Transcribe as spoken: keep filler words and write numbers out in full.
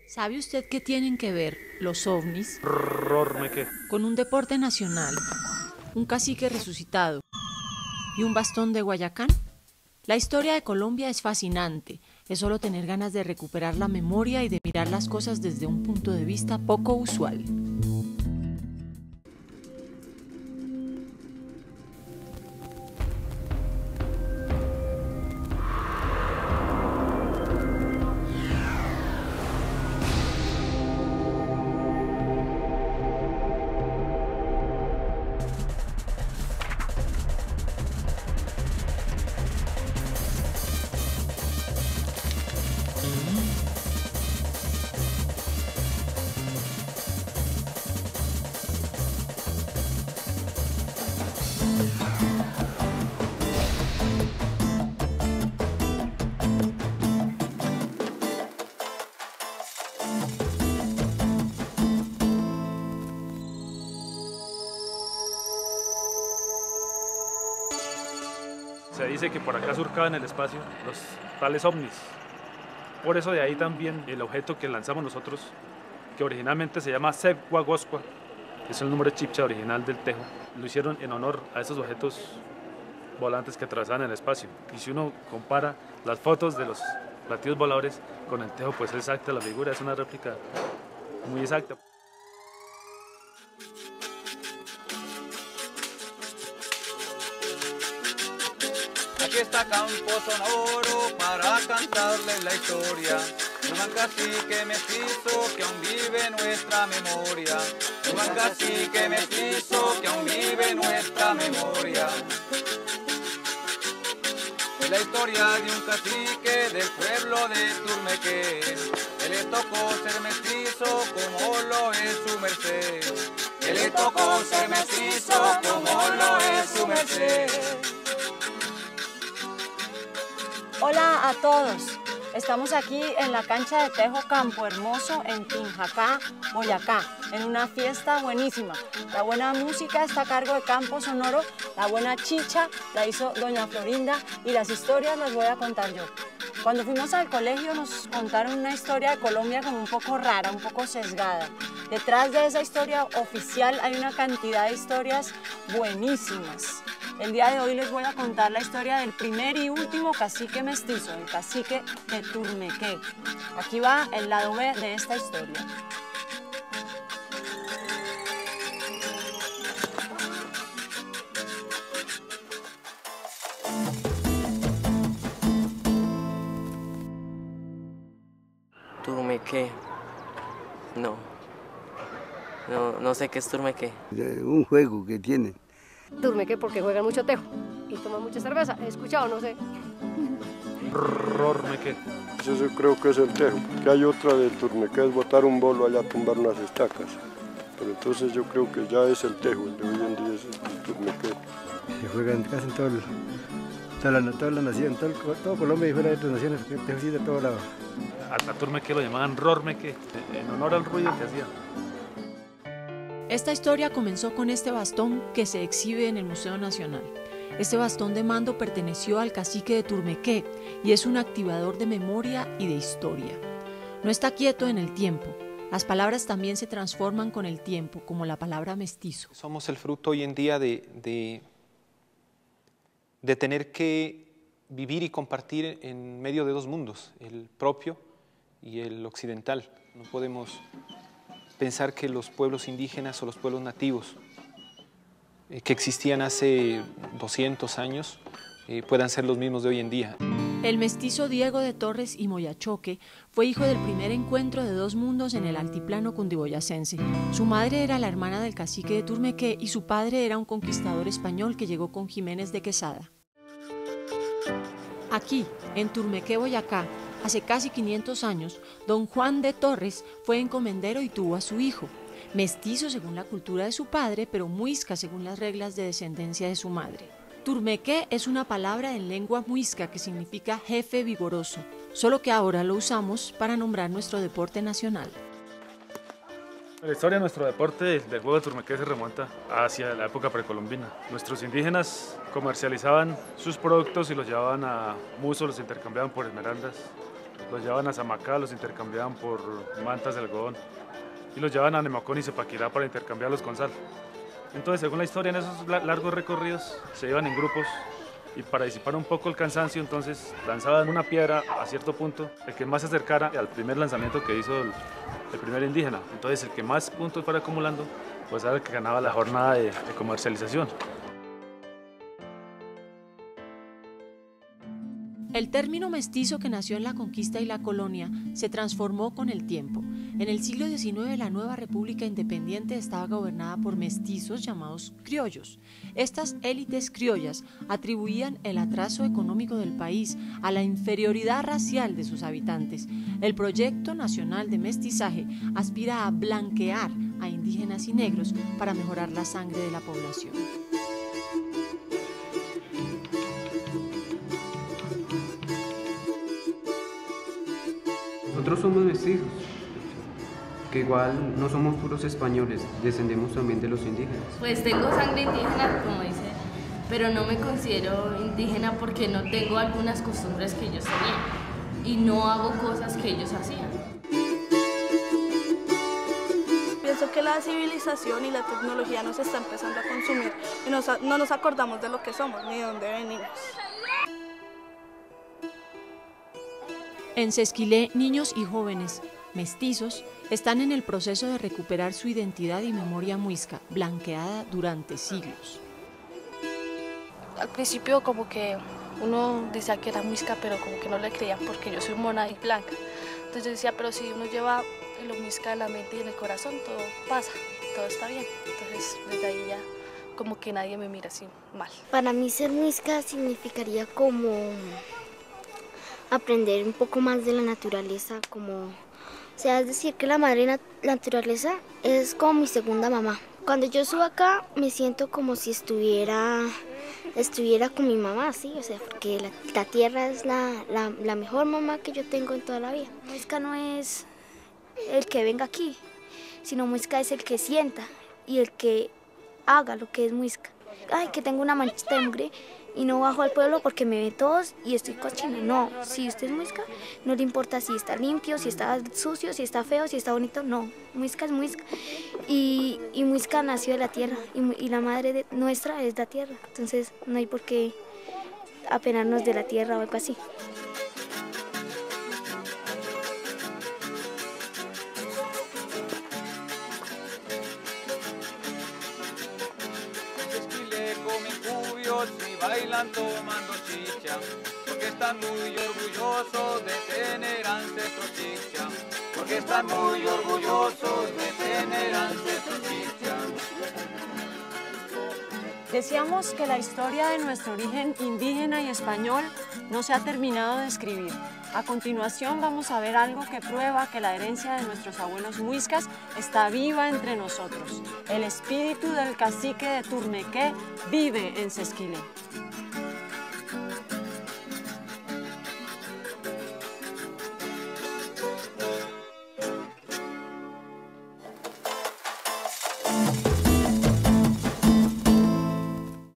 ¿Sabe usted qué tienen que ver los ovnis Rormeque. con un deporte nacional, un cacique resucitado y un bastón de Guayacán? La historia de Colombia es fascinante, es solo tener ganas de recuperar la memoria y de mirar las cosas desde un punto de vista poco usual. Se dice que por acá surcaban en el espacio los tales ovnis. Por eso de ahí también el objeto que lanzamos nosotros, que originalmente se llama Sebguagoscua, que es el nombre chipcha original del tejo, lo hicieron en honor a esos objetos volantes que atravesaban el espacio. Y si uno compara las fotos de los platillos voladores con el tejo, pues es exacta la figura, es una réplica muy exacta. Aquí está Campo Sonoro para cantarles la historia de un gran cacique mestizo que aún vive en nuestra memoria. Un gran cacique mestizo que aún vive en nuestra memoria. Es la historia de un cacique del pueblo de Turmequé. Él le tocó ser mestizo como lo es su merced. Él le tocó ser mestizo como lo es su merced. Hola a todos, estamos aquí en la cancha de tejo Campo Hermoso en Tunjacá, Boyacá, en una fiesta buenísima. La buena música está a cargo de Campo Sonoro, la buena chicha la hizo doña Florinda y las historias las voy a contar yo. Cuando fuimos al colegio nos contaron una historia de Colombia como un poco rara, un poco sesgada. Detrás de esa historia oficial hay una cantidad de historias buenísimas. El día de hoy les voy a contar la historia del primer y último cacique mestizo, el cacique de Turmequé. Aquí va el lado B de esta historia. Turmequé. No. No, no sé qué es Turmequé. Un juego que tienen. Turmequé porque juegan mucho tejo y toman mucha cerveza. He escuchado, no sé. Rormeque. Yo creo que es el tejo. Que hay otra del Turmequé, es botar un bolo allá a tumbar unas estacas. Pero entonces yo creo que ya es el tejo, el de hoy en día es el Turmequé. Se juegan casi en todo el, toda, la, toda la nación, todo, todo Colombia y fuera de otras naciones, el tejo sí de todo lado. A Turmeque lo llamaban Rormeque, en honor al ruido que hacían. Esta historia comenzó con este bastón que se exhibe en el Museo Nacional. Este bastón de mando perteneció al cacique de Turmequé y es un activador de memoria y de historia. No está quieto en el tiempo. Las palabras también se transforman con el tiempo, como la palabra mestizo. Somos el fruto hoy en día de, de, de tener que vivir y compartir en medio de dos mundos, el propio y el occidental. No podemos pensar que los pueblos indígenas o los pueblos nativos eh, que existían hace doscientos años eh, puedan ser los mismos de hoy en día. El mestizo Diego de Torres y Moyachoque fue hijo del primer encuentro de dos mundos en el altiplano cundiboyacense. Su madre era la hermana del cacique de Turmequé y su padre era un conquistador español que llegó con Jiménez de Quesada. Aquí, en Turmequé, Boyacá, hace casi quinientos años, don Juan de Torres fue encomendero y tuvo a su hijo, mestizo según la cultura de su padre, pero muisca según las reglas de descendencia de su madre. Turmequé es una palabra en lengua muisca que significa jefe vigoroso, solo que ahora lo usamos para nombrar nuestro deporte nacional. La historia de nuestro deporte del juego de Turmequé se remonta hacia la época precolombina. Nuestros indígenas comercializaban sus productos y los llevaban a Muso, los intercambiaban por esmeraldas los llevaban a Samacá, los intercambiaban por mantas de algodón y los llevaban a Nemocón y Zipaquirá para intercambiarlos con sal. Entonces, según la historia, en esos largos recorridos se iban en grupos y para disipar un poco el cansancio, entonces lanzaban una piedra a cierto punto, el que más se acercara al primer lanzamiento que hizo el, el primer indígena. Entonces, el que más puntos fuera acumulando, pues era el que ganaba la jornada de, de comercialización. El término mestizo, que nació en la conquista y la colonia, se transformó con el tiempo. En el siglo diecinueve, la nueva república independiente estaba gobernada por mestizos llamados criollos. Estas élites criollas atribuían el atraso económico del país a la inferioridad racial de sus habitantes. El Proyecto Nacional de Mestizaje aspira a blanquear a indígenas y negros para mejorar la sangre de la población. Nosotros somos mestizos, que igual no somos puros españoles, descendemos también de los indígenas. Pues tengo sangre indígena, como dice, pero no me considero indígena porque no tengo algunas costumbres que ellos tenían y no hago cosas que ellos hacían. Pienso que la civilización y la tecnología nos está empezando a consumir y nos, no nos acordamos de lo que somos ni de dónde venimos. En Sesquilé, niños y jóvenes mestizos están en el proceso de recuperar su identidad y memoria muisca, blanqueada durante siglos. Al principio como que uno decía que era muisca, pero como que no le creían porque yo soy mona y blanca. Entonces yo decía, pero si uno lleva lo muisca en la mente y en el corazón, todo pasa, todo está bien. Entonces desde ahí ya como que nadie me mira así mal. Para mí ser muisca significaría como aprender un poco más de la naturaleza, como, o sea, es decir, que la madre nat naturaleza es como mi segunda mamá. Cuando yo subo acá me siento como si estuviera, estuviera con mi mamá, sí, o sea, porque la, la tierra es la, la, la mejor mamá que yo tengo en toda la vida. Muisca no es el que venga aquí, sino muisca es el que sienta y el que haga lo que es muisca. Ay, que tengo una manchita de mugre y no bajo al pueblo porque me ven todos y estoy cochina. No, si usted es muisca, no le importa si está limpio, si está sucio, si está feo, si está bonito, no. Muisca es muisca. Y, y muisca nació de la tierra y, y la madre de, nuestra es la tierra. Entonces no hay por qué apenarnos de la tierra o algo así. Y bailan tomando chicha, porque están muy orgullosos de tener ancestros chicha, porque están muy orgullosos de tener ancestros chicha. Decíamos que la historia de nuestro origen indígena y español no se ha terminado de escribir. A continuación vamos a ver algo que prueba que la herencia de nuestros abuelos muiscas está viva entre nosotros. El espíritu del cacique de Turnequé vive en Sesquilé.